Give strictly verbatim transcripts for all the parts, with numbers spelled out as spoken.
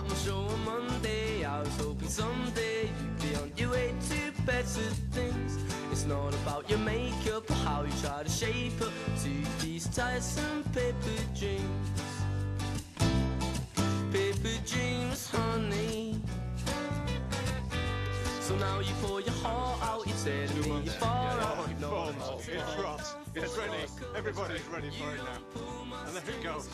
at my show on Monday. I was hoping someday you'd be on your way to better things. It's not about your makeup or how you try to shape up to these tiresome paper dreams. Paper dreams, honey. So now you pour your heart out, you're telling me you're far yeah, out. In France, in France. It's ready. Everybody's ready for it now. And there it goes.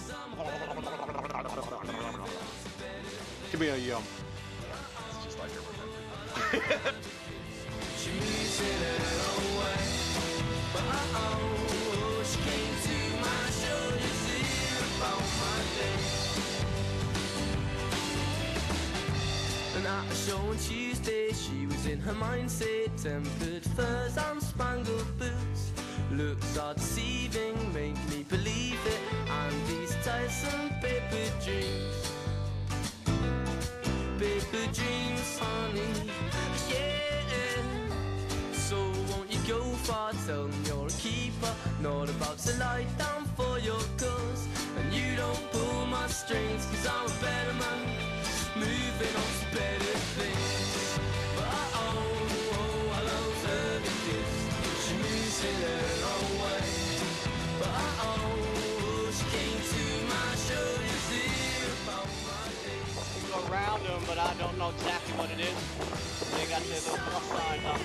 Give me a yum. It's just like you're remembering. She's in her own way, but oh, she came to my show to see about my day. And at a show on Tuesday, she was in her mindset, tempered furs and spangled boots. Looks are deceiving, make me believe it, and these tiresome paper dreams. Paper dreams, honey, yeah. So won't you go far, tell them you're a keeper, not about to lie down for your cause. And you don't pull my strings, cause I'm a better man, moving on to better things. But oh, oh, I love her because she moves in her own way. But oh, she came to my show to hear about my day. You go around them, but I don't know exactly what it is. They got their little plus signs up.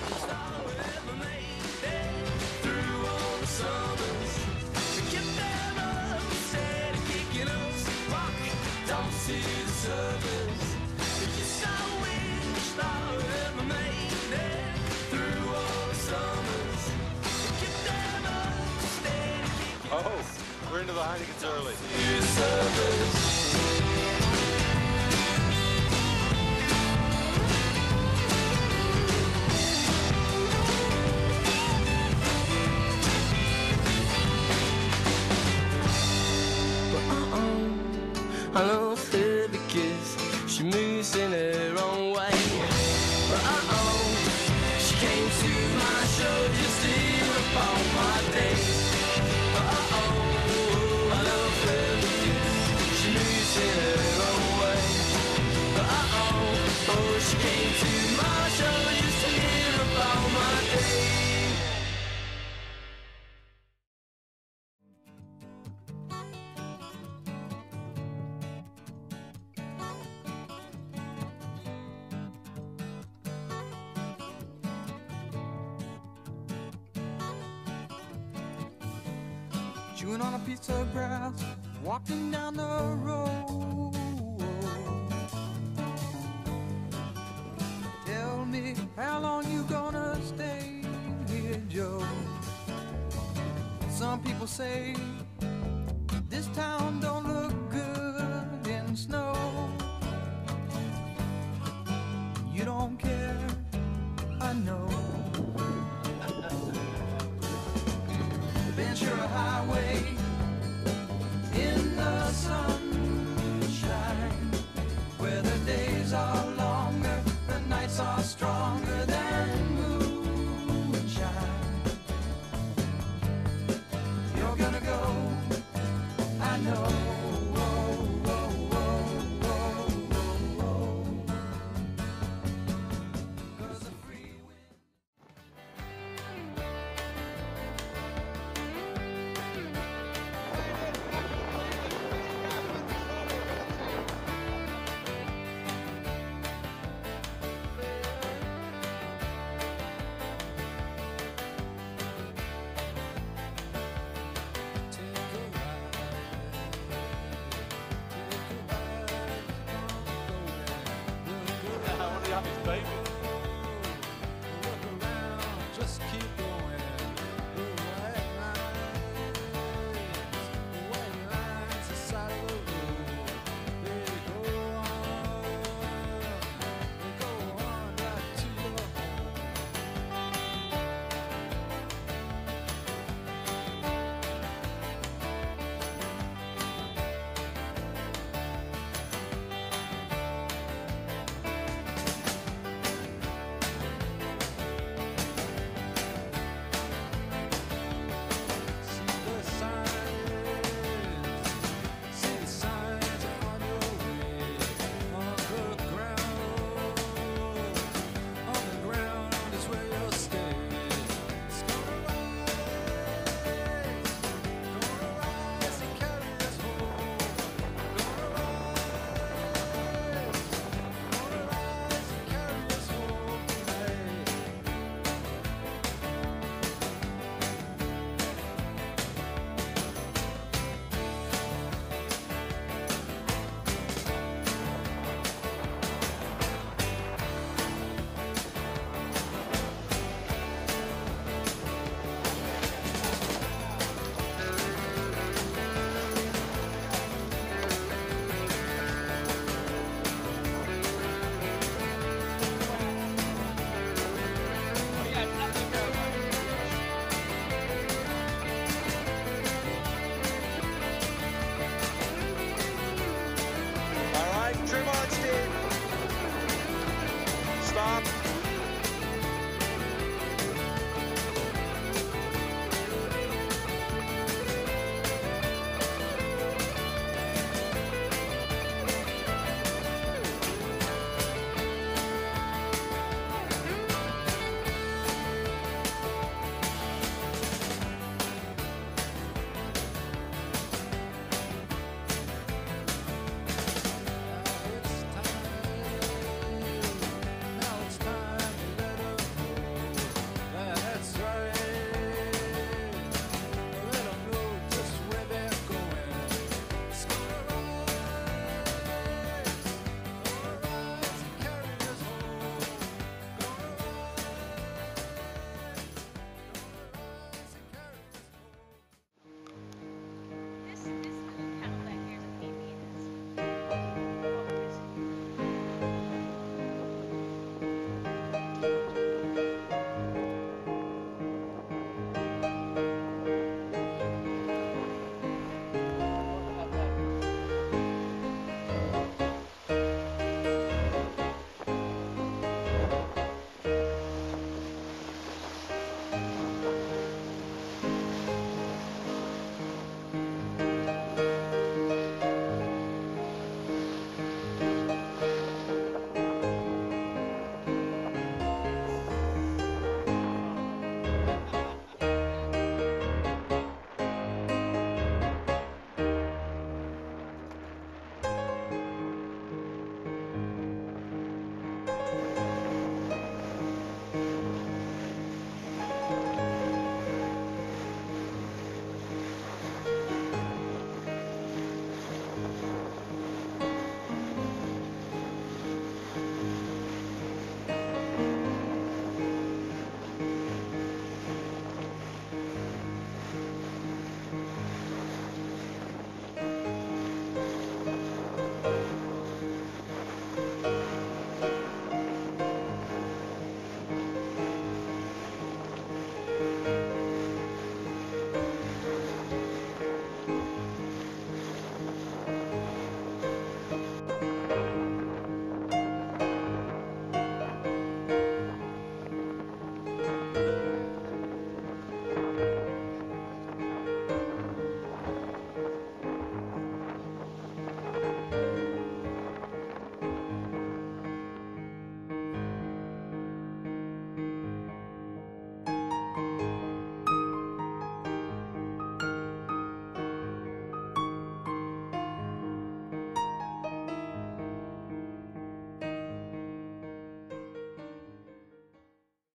Through all the summers, we kept them up, instead of kicking us, rock down to the surface. Yes, I wish that I ever made it through all the summers. We kept them up, instead of kicking us. Oh, we're into the Heineken's early. To the surface. I love her because she moves in her own way. But uh-oh, she came to my show just to hear about my day. But uh-oh, I love her because she moves in her own way. But uh-oh, oh, she came to my show just to hear about my day. Chewing on a piece of grass, walking down the road. Tell me, how long you gonna stay here, Joe? Some people say this town don't look good in snow. You don't care, I know. Ventura Highway,